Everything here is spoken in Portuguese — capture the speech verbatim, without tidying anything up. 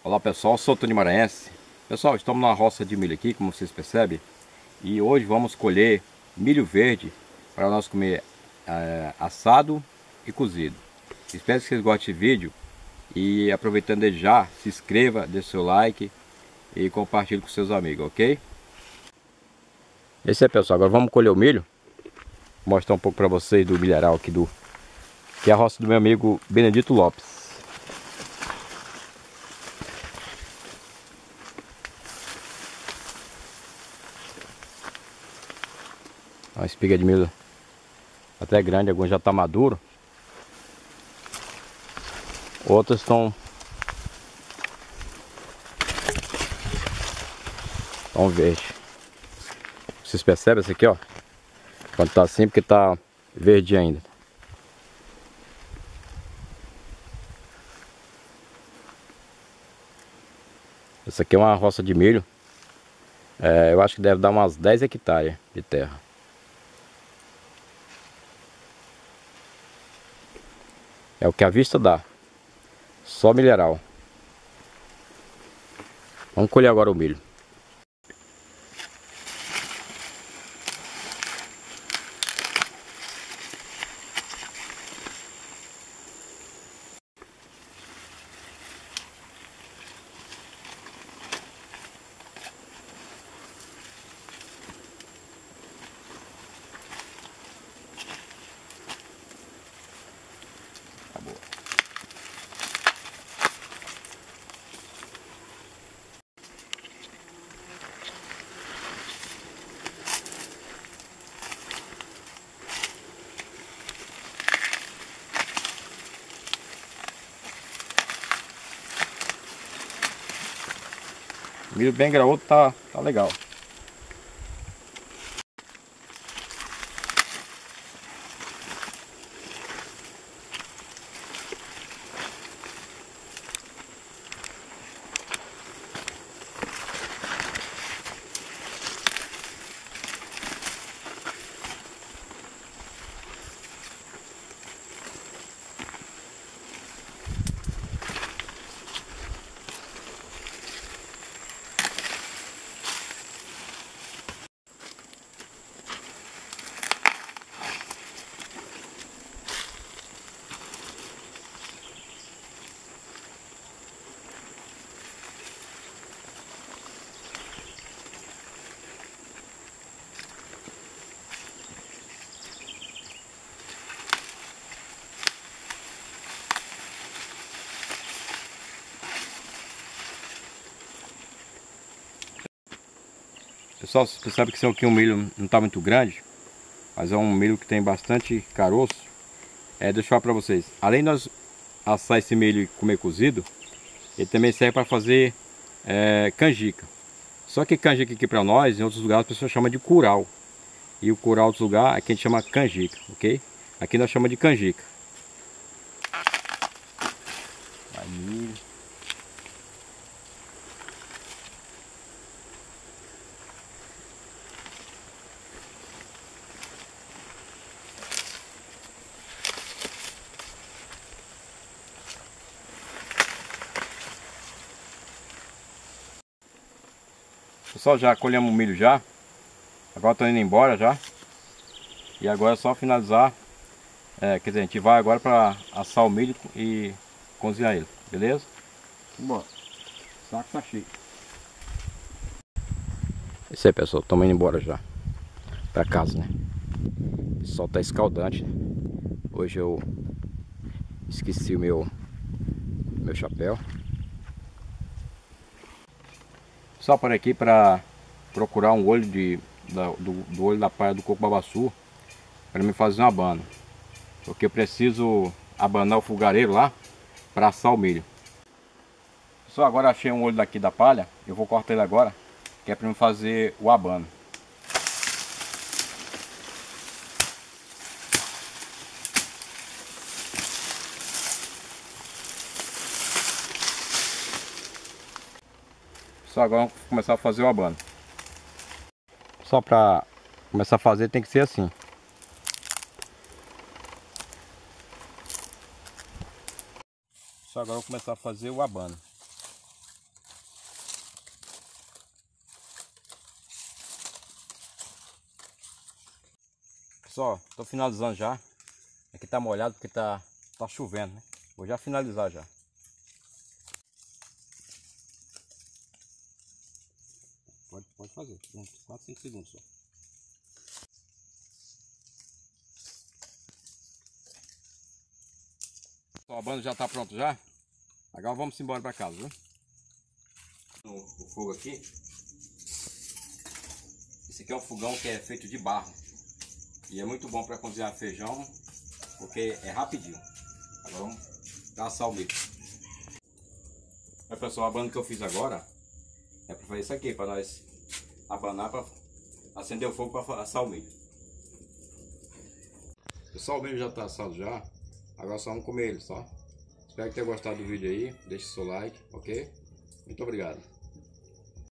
Olá pessoal, sou o Tony Maranhense. Pessoal, estamos na roça de milho aqui, como vocês percebem. E hoje vamos colher milho verde para nós comer é, assado e cozido. Espero que vocês gostem desse vídeo. E aproveitando desde já, se inscreva, deixe seu like e compartilhe com seus amigos, ok? Esse é pessoal, agora vamos colher o milho. Vou mostrar um pouco para vocês do milharal aqui do... que é a roça do meu amigo Benedito Lopes. Uma espiga de milho até grande, alguns já tá maduro. Outros estão estão verdes. Vocês percebem esse aqui, ó? Quando tá assim, porque tá verde ainda. Essa aqui é uma roça de milho. É, eu acho que deve dar umas dez hectares de terra. É o que a vista dá. Só milharal. Vamos colher agora o milho. Milho bem graúdo, tá, tá legal. Pessoal, você percebe que esse aqui é um milho não está muito grande, mas é um milho que tem bastante caroço. É, deixa eu falar para vocês, além de nós assar esse milho e comer cozido, ele também serve para fazer é, canjica. Só que canjica aqui para nós, em outros lugares, as pessoas chamam de curau. E o curau em outros lugares, aqui a gente chama canjica, ok? Aqui nós chamamos de canjica. Vai milho. Pessoal, já colhemos o milho já. Agora estou indo embora já. E agora é só finalizar. É, quer dizer, a gente vai agora para assar o milho e cozinhar ele, beleza? Vambora. O saco tá cheio. É isso aí, pessoal, estamos indo embora já para casa, né? O sol tá escaldante, né? Hoje eu esqueci o meu meu chapéu. Só por aqui para procurar um olho de da, do, do olho da palha do coco babaçu para me fazer uma abana, porque eu preciso abanar o fogareiro lá para assar o milho. Só agora achei um olho daqui da palha, eu vou cortar ele agora, que é para me fazer o abano. Só agora vamos começar a fazer o abano. Só para começar a fazer tem que ser assim. Só agora eu vou começar a fazer o abano. Pessoal, tô finalizando já. Aqui tá molhado porque tá, tá chovendo, né? Vou já finalizar já. Pode, pode fazer, quatro, cinco segundos só. Ó, a banda já tá pronto já. Agora vamos embora para casa, viu? O, o fogo aqui. Esse aqui é um fogão que é feito de barro. E é muito bom para cozinhar feijão, porque é rapidinho. Agora vamos assar o milho. Aí, pessoal, a banda que eu fiz agora é para fazer isso aqui, para nós abanar, para acender o fogo para assar o milho. Pessoal, o milho já está assado já. Agora só vamos comer ele, só. Espero que tenha gostado do vídeo aí. Deixe seu like, ok? Muito obrigado.